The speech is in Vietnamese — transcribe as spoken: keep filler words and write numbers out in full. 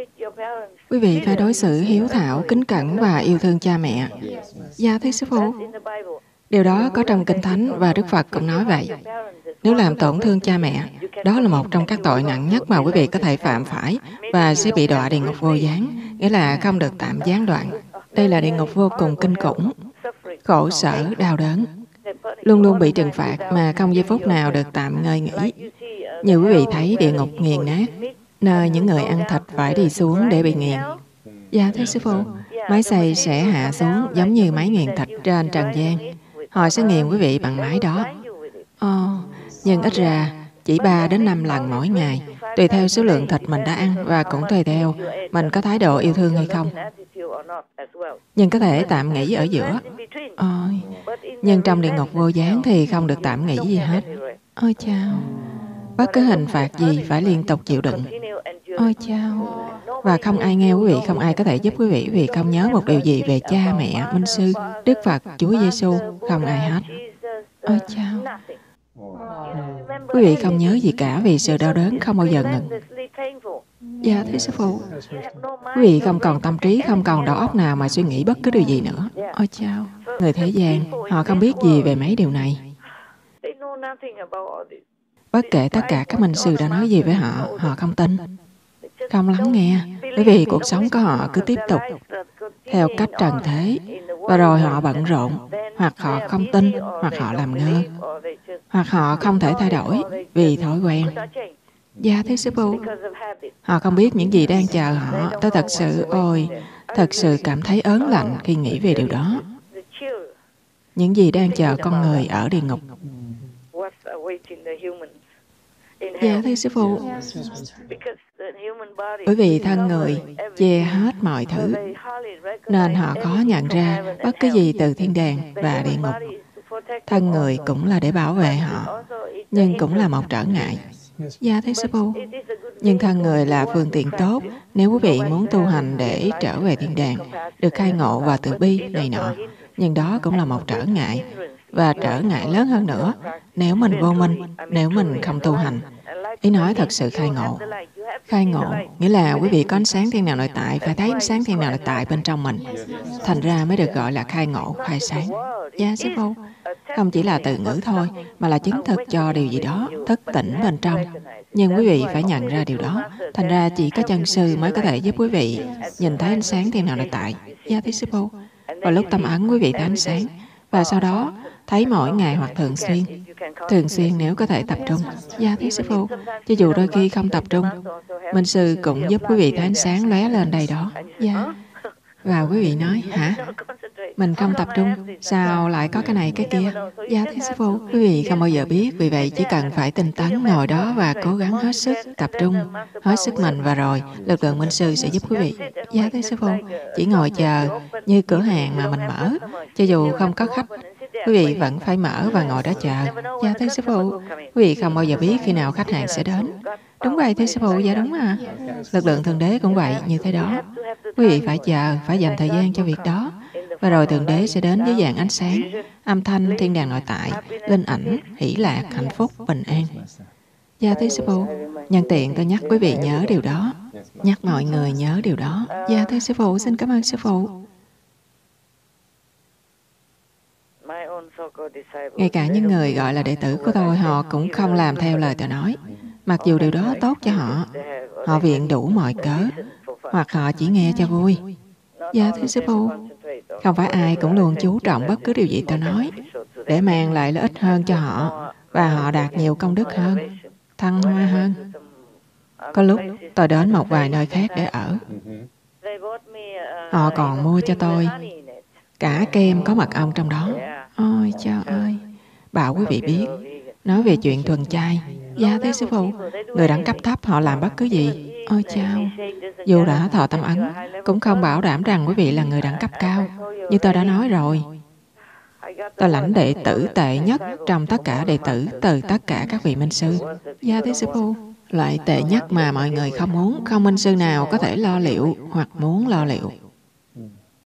Quý vị phải đối xử hiếu thảo, kính cẩn và yêu thương cha mẹ. Dạ thưa sư phụ. Điều đó có trong Kinh Thánh và Đức Phật cũng nói vậy. Nếu làm tổn thương cha mẹ, đó là một trong các tội nặng nhất mà quý vị có thể phạm phải và sẽ bị đọa địa ngục vô gián, nghĩa là không được tạm gián đoạn. Đây là địa ngục vô cùng kinh khủng, khổ sở, đau đớn, luôn luôn bị trừng phạt mà không giây phút nào được tạm ngơi nghỉ. Như quý vị thấy địa ngục nghiền nát, nơi những người ăn thịt phải đi xuống để bị nghiền. Dạ thưa sư phụ, máy xay sẽ hạ xuống giống như máy nghiền thịt trên trần gian. Họ sẽ nghiền quý vị bằng máy đó. Ồ, nhưng ít ra chỉ ba đến năm lần mỗi ngày, tùy theo số lượng thịt mình đã ăn và cũng tùy theo mình có thái độ yêu thương hay không. Nhưng có thể tạm nghỉ ở giữa. Ôi, nhưng trong địa ngục vô gián thì không được tạm nghỉ gì hết. Ôi chao, bất cứ hình phạt gì phải liên tục chịu đựng. Ôi chao, và không ai nghe quý vị, không ai có thể giúp quý vị vì không nhớ một điều gì về cha mẹ, minh sư, Đức Phật, Chúa Giêsu, không ai hết. Ôi chao, quý vị không nhớ gì cả vì sự đau đớn không bao giờ ngừng. Dạ thưa sư phụ, quý vị không còn tâm trí, không còn đầu óc nào mà suy nghĩ bất cứ điều gì nữa. Ôi chao, người thế gian, họ không biết gì về mấy điều này. Bất kể tất cả các minh sư đã nói gì với họ, họ không tin, không lắng nghe, bởi vì cuộc sống của họ cứ tiếp tục theo cách trần thế, và rồi họ bận rộn, hoặc họ không tin, hoặc họ làm ngơ, hoặc họ không thể thay đổi vì thói quen. Dạ thưa sư phụ, họ không biết những gì đang chờ họ. Tôi thật sự, ôi, thật sự cảm thấy ớn lạnh khi nghĩ về điều đó. Những gì đang chờ con người ở địa ngục. Dạ thưa sư phụ, bởi vì thân người che hết mọi thứ, nên họ khó nhận ra bất cứ gì từ thiên đàng và địa ngục. Thân người cũng là để bảo vệ họ, nhưng cũng là một trở ngại. Dạ thưa sư phụ, nhưng thân người là phương tiện tốt nếu quý vị muốn tu hành để trở về thiên đàng, được khai ngộ và từ bi này nọ. Nhưng đó cũng là một trở ngại, và trở ngại lớn hơn nữa nếu mình vô minh, nếu mình không tu hành. Ý nói thật sự khai ngộ. Khai ngộ nghĩa là quý vị có ánh sáng thiên đàng nội tại, phải thấy ánh sáng thiên đàng nội tại bên trong mình. Thành ra mới được gọi là khai ngộ, khai sáng. Dạ sư phụ, không chỉ là từ ngữ thôi, mà là chứng thực cho điều gì đó, thức tỉnh bên trong. Nhưng quý vị phải nhận ra điều đó. Thành ra chỉ có chân sư mới có thể giúp quý vị nhìn thấy ánh sáng thiên đàng nội tại. Dạ thưa sư phụ, vào lúc tâm ấn quý vị thấy ánh sáng, và sau đó thấy mỗi ngày hoặc thường xuyên. Thường xuyên nếu có thể tập trung. Dạ thưa sư phụ, cho dù đôi khi không tập trung, minh sư cũng giúp quý vị thấy ánh sáng lóe lên đây đó. Dạ. Và quý vị nói, hả? Mình không tập trung, sao lại có cái này cái kia? Dạ thưa sư phụ, quý vị không bao giờ biết, vì vậy chỉ cần phải tinh tấn ngồi đó và cố gắng hết sức, tập trung, hết sức mình, và rồi lực lượng minh sư sẽ giúp quý vị. Dạ thưa sư phụ, chỉ ngồi chờ như cửa hàng mà mình mở, cho dù không có khách, quý vị vẫn phải mở và ngồi đó chờ. Dạ thưa sư phụ, quý vị không bao giờ biết khi nào khách hàng sẽ đến. Đúng vậy thưa sư phụ, dạ đúng à. Lực lượng Thượng Đế cũng vậy, như thế đó. Quý vị phải chờ, phải dành thời gian cho việc đó. Và rồi Thượng Đế sẽ đến với dạng ánh sáng, âm thanh, thiên đàng nội tại, linh ảnh, hỷ lạc, hạnh phúc, bình an. Dạ thưa sư phụ, nhân tiện tôi nhắc quý vị nhớ điều đó. Nhắc mọi người nhớ điều đó. Dạ thưa sư phụ, xin cảm ơn sư phụ. Ngay cả những người gọi là đệ tử của tôi, họ cũng không làm theo lời tôi nói. Mặc dù điều đó tốt cho họ, họ viện đủ mọi cớ, hoặc họ chỉ nghe cho vui. Dạ thưa sư phụ, không phải ai cũng luôn chú trọng bất cứ điều gì tôi nói, để mang lại lợi ích hơn cho họ, và họ đạt nhiều công đức hơn, thăng hoa hơn. Có lúc tôi đến một vài nơi khác để ở. Họ còn mua cho tôi cả kem có mật ong trong đó. Ôi trời ơi, bảo quý vị biết, nói về chuyện thuần chay. Dạ thưa sư phụ, người đẳng cấp thấp họ làm bất cứ gì. Ôi chao, dù đã thọ tâm ấn, cũng không bảo đảm rằng quý vị là người đẳng cấp cao. Như tôi đã nói rồi, tôi lãnh đệ tử tệ nhất trong tất cả đệ tử từ tất cả các vị minh sư. Dạ thưa sư phụ, loại tệ nhất mà mọi người không muốn, không minh sư nào có thể lo liệu hoặc muốn lo liệu.